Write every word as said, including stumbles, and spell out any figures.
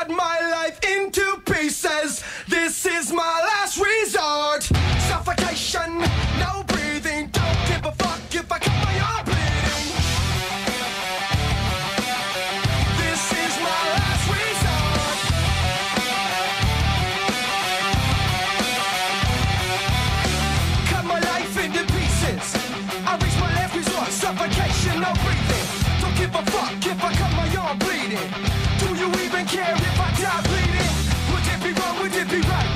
cut my life into pieces. This is my last resort. Suffocation, no breathing. Don't give a fuck if I cut my arm bleeding. This is my last resort. Cut my life into pieces. I reach my last resort. Suffocation, no breathing. Don't give a fuck if I cut my arm bleeding. Do you even care if I die bleeding? Would it be wrong? Would it be right?